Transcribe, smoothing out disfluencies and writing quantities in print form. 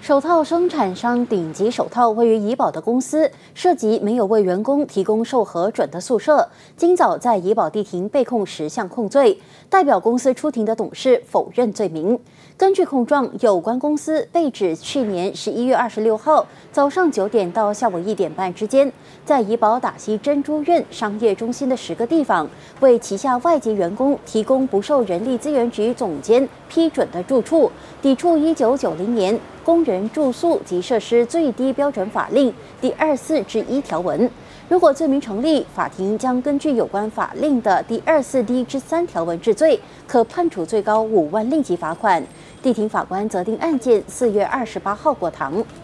手套生产商顶级手套位于怡保的公司涉及没有为员工提供受核准的宿舍，今早在怡保地庭被控10项控罪。代表公司出庭的董事否认罪名。根据控状，有关公司被指去年11月26号早上9点到下午1点半之间，在怡保打溪珍珠苑商业中心的10个地方，为旗下外籍员工提供不受人力资源局总监批准的住处，抵触1990年工人住宿及设施最低标准法令第24之1条文。如果罪名成立，法庭将根据有关法令的第24D之3条文治罪，可判处最高5万令吉罚款。地庭法官责定案件4月28号过堂。